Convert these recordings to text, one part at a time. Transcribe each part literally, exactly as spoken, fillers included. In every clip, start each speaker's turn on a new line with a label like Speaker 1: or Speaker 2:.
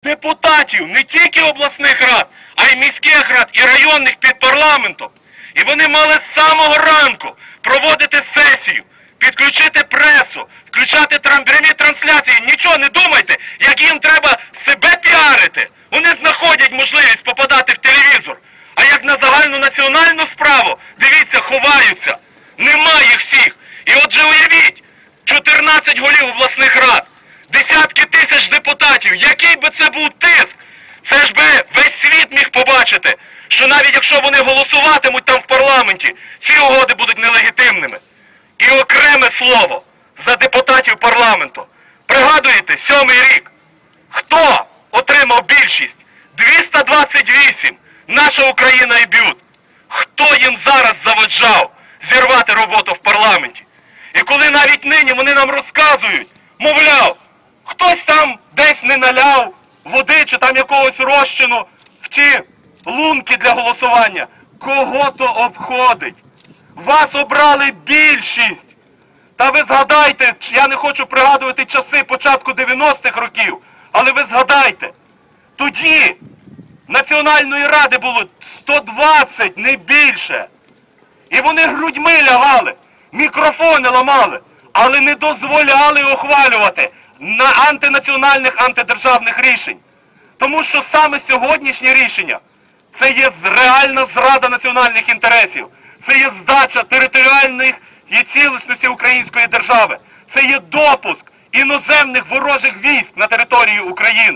Speaker 1: депутатів не тільки обласних рад, а й міських рад і районних під парламентом. І вони мали з самого ранку проводити сесію, підключити пресу, включати прямі трансляції. Нічого не думайте, як їм треба себе піарити. Вони знаходять можливість попадати в телевізор. А як на загальну національну справу, дивіться, ховаються. Нема їх всіх. І отже уявіть, чотирнадцять голів обласних рад, десятки тисяч депутатів, який би це був тиск, це ж би весь світ міг побачити, що навіть якщо вони голосуватимуть там в парламенті, ці угоди будуть нелегітимними. І окреме слово за депутатів парламенту. Пригадуєте, сьомий рік. Хто отримав більшість? двісті двадцять вісім. Наша Україна і БЮТ. Хто їм зараз заваджав зірвати роботу в парламенті? І коли навіть нині вони нам розказують, мовляв, хтось там десь не наляв води чи там якогось розчину в ті лунки для голосування, кого то обходить? Вас обрали більшість. Та ви згадайте, я не хочу пригадувати часи початку дев'яностих років, але ви згадайте, тоді Національної ради було сто двадцять, не більше. І вони грудьми лягали, мікрофони ламали, але не дозволяли ухвалювати на антинаціональних, антидержавних рішень. Тому що саме сьогоднішнє рішення – це є реальна зрада національних інтересів, це є здача територіальної цілісності української держави, це є допуск іноземних ворожих військ на територію України.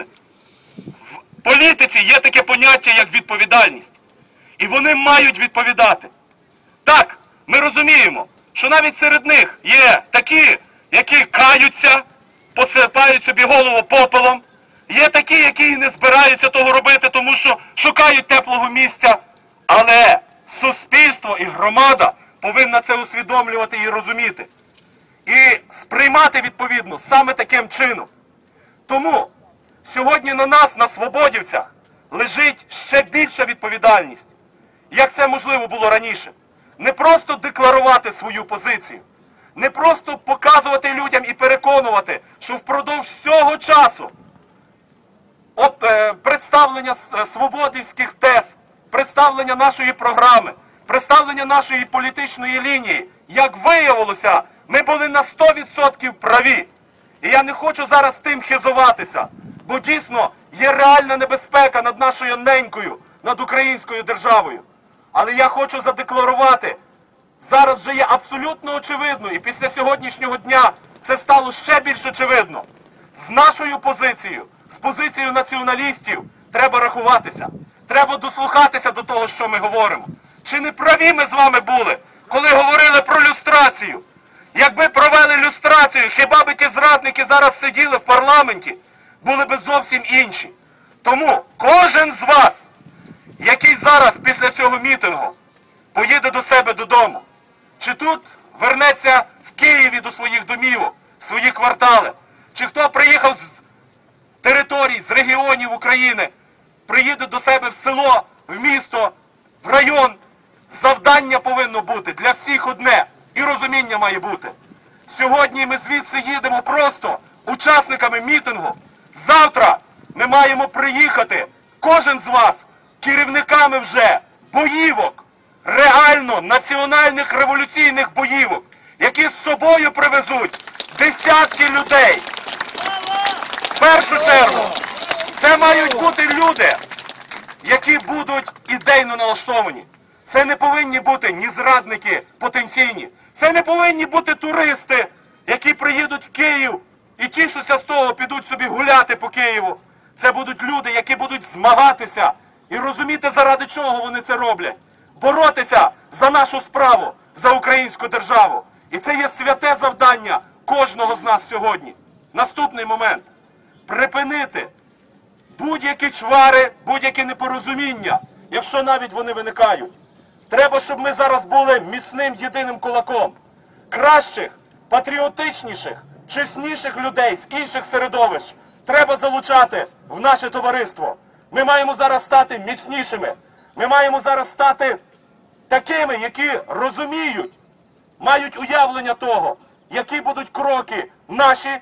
Speaker 1: В політиці є таке поняття, як відповідальність. І вони мають відповідати. Так, ми розуміємо, що навіть серед них є такі, які каються, посипають собі голову попелом, є такі, які не збираються того робити, тому що шукають теплого місця. Але суспільство і громада повинна це усвідомлювати і розуміти. І сприймати відповідно саме таким чином. Тому сьогодні на нас, на свободівцях, лежить ще більша відповідальність, як це можливо було раніше. Не просто декларувати свою позицію, не просто показувати людям і переконувати, що впродовж всього часу от, е, представлення свободівських тез, представлення нашої програми, представлення нашої політичної лінії, як виявилося, ми були на сто відсотків праві. І я не хочу зараз тим хизуватися, бо дійсно є реальна небезпека над нашою ненькою, над українською державою. Але я хочу задекларувати, зараз вже є абсолютно очевидно, і після сьогоднішнього дня це стало ще більш очевидно. З нашою позицією, з позицією націоналістів треба рахуватися. Треба дослухатися до того, що ми говоримо. Чи не праві ми з вами були, коли говорили про люстрацію? Якби провели люстрацію, хіба би ті зрадники зараз сиділи в парламенті, були би зовсім інші. Тому кожен з вас, який зараз після цього мітингу поїде до себе додому, чи тут вернеться в Києві до своїх домівок, в свої квартали, чи хто приїхав з територій, з регіонів України, приїде до себе в село, в місто, в район, завдання повинно бути для всіх одне, і розуміння має бути. Сьогодні ми звідси їдемо просто учасниками мітингу. Завтра ми маємо приїхати, кожен з вас, керівниками вже боївок, реально національних революційних боївок, які з собою привезуть десятки людей. В першу чергу, це мають бути люди, які будуть ідейно налаштовані. Це не повинні бути ні зрадники потенційні. Це не повинні бути туристи, які приїдуть в Київ і тішуться з того, підуть собі гуляти по Києву. Це будуть люди, які будуть змагатися і розуміти, заради чого вони це роблять. Боротися за нашу справу, за українську державу. І це є святе завдання кожного з нас сьогодні. Наступний момент. Припинити будь-які чвари, будь-які непорозуміння, якщо навіть вони виникають. Треба, щоб ми зараз були міцним єдиним кулаком. Кращих, патріотичніших, чесніших людей з інших середовищ треба залучати в наше товариство. Ми маємо зараз стати міцнішими. Ми маємо зараз стати такими, які розуміють, мають уявлення того, які будуть кроки наші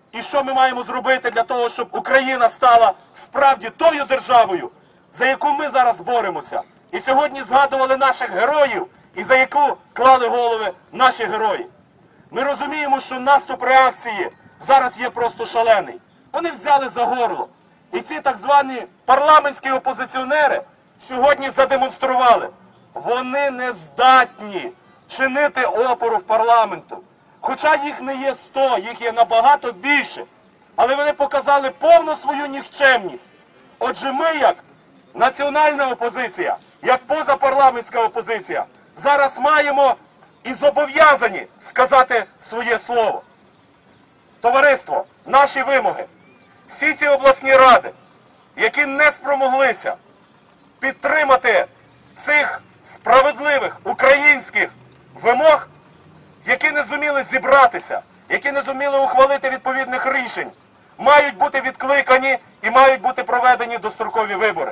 Speaker 2: і що ми маємо зробити для того, щоб Україна стала справді тою державою, за яку ми зараз боремося. І сьогодні згадували наших героїв, і за яку клали голови наші герої. Ми розуміємо, що наступ реакції зараз є просто шалений. Вони взяли за горло. І ці так звані парламентські опозиціонери сьогодні задемонстрували. Вони не здатні чинити опору в парламенту. Хоча їх не є сто, їх є набагато більше. Але вони показали повну свою нікчемність. Отже, ми, як національна опозиція, як позапарламентська опозиція, зараз маємо і зобов'язані сказати своє слово. Товариство, наші вимоги, всі ці обласні ради, які не спромоглися підтримати цих справедливих українських вимог, які не зуміли зібратися, які не зуміли ухвалити відповідних рішень, мають бути відкликані і мають бути проведені дострокові вибори.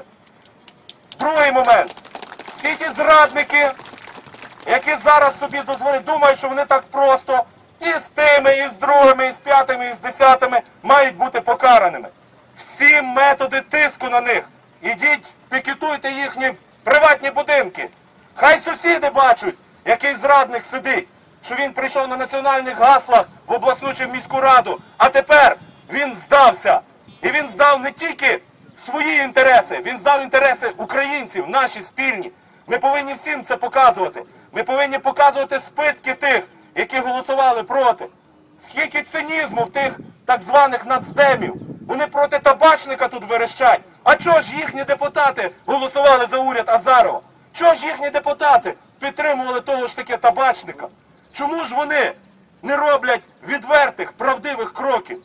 Speaker 2: Другий момент. Всі ті зрадники, які зараз собі дозволять, думають, що вони так просто і з тими, і з другими, і з п'ятими, і з десятими мають бути покараними. Всі методи тиску на них. Ідіть, пікетуйте їхні приватні будинки. Хай сусіди бачать, який зрадник сидить, що він прийшов на національних гаслах в обласну чи в міську раду, а тепер він здався. І він здав не тільки свої інтереси, він здав інтереси українців, наші спільні. Ми повинні всім це показувати. Ми повинні показувати списки тих, які голосували проти. Скільки цинізму в тих так званих нацдемів. Вони проти табачника тут верещать. А чого ж їхні депутати голосували за уряд Азарова? Чого ж їхні депутати підтримували того ж таки табачника? Чому ж вони не роблять відвертих, правдивих кроків?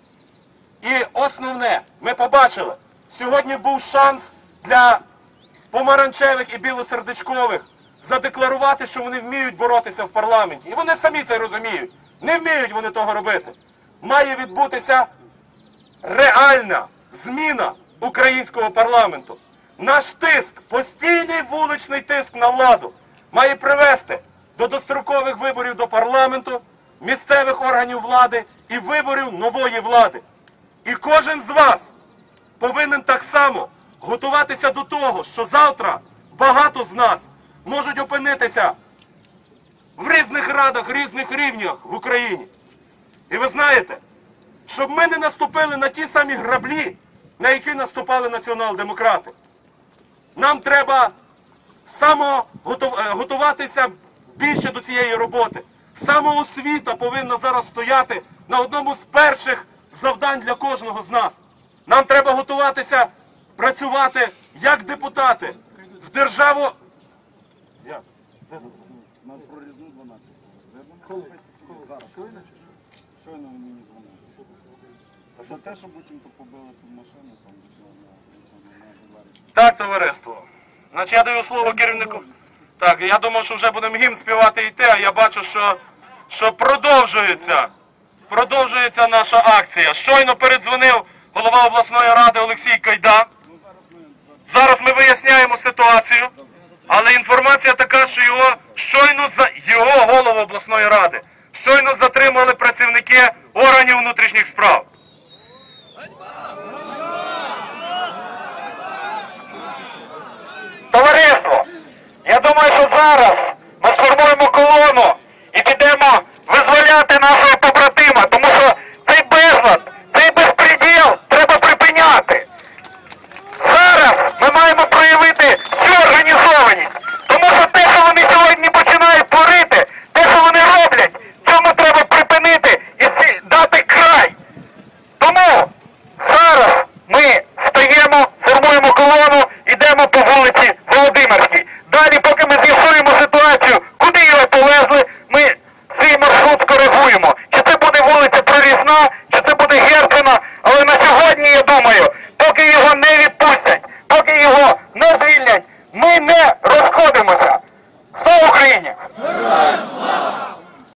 Speaker 2: І основне, ми побачили, сьогодні був шанс для помаранчевих і білосердечкових задекларувати, що вони вміють боротися в парламенті. І вони самі це розуміють. Не вміють вони того робити. Має відбутися реальна зміна українського парламенту. Наш тиск, постійний вуличний тиск на владу, має привести до дострокових виборів до парламенту, місцевих органів влади і виборів нової влади. І кожен з вас повинен так само готуватися до того, що завтра багато з нас можуть опинитися в різних радах, різних рівнях в Україні. І ви знаєте, щоб ми не наступили на ті самі граблі, на які наступали націонал-демократи. Нам треба самоготуватися більше до цієї роботи. Самоосвіта повинна зараз стояти на одному з перших завдань для кожного з нас. Нам треба готуватися працювати як депутати в державу. Як?
Speaker 3: Нас прорізну дванадцять. Коли? Зараз. Щойно вони не дзвонили. За те, що потім побили ту машину, там, на Беларі.
Speaker 2: Так, товариство. Значить, я даю слово керівнику. Так, я думав, що вже будемо гімн співати і йти, а я бачу, що, що продовжується, продовжується наша акція. Щойно передзвонив голова обласної ради Олексій Кайда. Зараз ми виясняємо ситуацію, але інформація така, що його щойно за його голову обласної ради щойно затримали працівники органів внутрішніх справ. Товариство, я думаю, що зараз ми сформуємо колону і підемо визволяти нашого побратима, тому що цей безлад, цей безпреділ треба припиняти. Зараз ми маємо проявити всю організованість, тому що те, що вони сьогодні починають творити, те, що вони роблять, цьому треба припинити і дати край. Тому зараз ми стаємо, формуємо колону, йдемо по вулиці Володимирській. Далі, поки ми з'ясуємо ситуацію, куди його повезли, ми свій маршрут скоригуємо. Чи це буде вулиця Прорізна, чи це буде Герцена, але на сьогодні, я думаю,